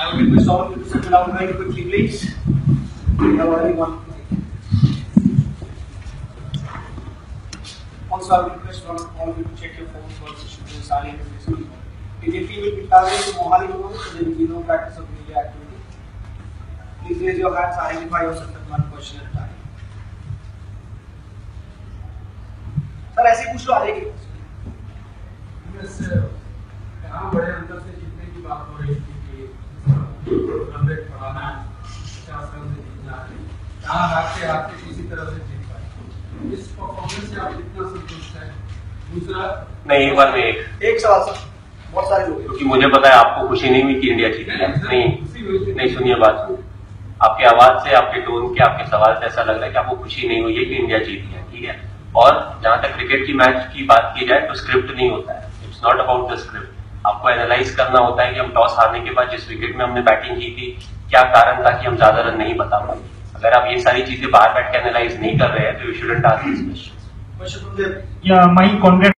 I will request all of you to settle down very quickly, please. We have only one. Also, I will request all of you to check your phones once you should be silent in this meeting. Immediately we will be traveling to Mohali tomorrow, so there will be no practice of media activity. Please raise your hands, identify yourself with one question at a time. Sir ऐसे पूछ लो आगे की कहाँ बड़े अंतर से जीतने की बात हो रही थी कि 100 बढ़ाना है, 50 रन से जीतना है, कहाँ हारते किसी तरह से जीत पाए, इस परफॉर्मेंस से आप कितना संतुष्ट हैं? दूसरा नहीं, एक बार में एक सवाल सर, बहुत सारे लोग, क्योंकि मुझे पता है आपको खुशी नहीं हुई कि इंडिया जीती है। नहीं सुनिए बात सुनिए, आपकी आवाज से, आपके टोन के, आपके सवाल से ऐसा लग रहा है कि आपको खुशी नहीं हुई है कि इंडिया जीती है, ठीक है। और जहां तक क्रिकेट की मैच की बात की जाए तो स्क्रिप्ट नहीं होता है, it's not about the script. आपको एनालाइज करना होता है कि हम टॉस हारने के बाद जिस विकेट में हमने बैटिंग की थी, क्या कारण था कि हम ज्यादा रन नहीं बता पाए। अगर आप ये सारी चीजें बाहर बैठ के एनालाइज नहीं कर रहे हैं तो you shouldn't ask this question. Yeah, my congrats.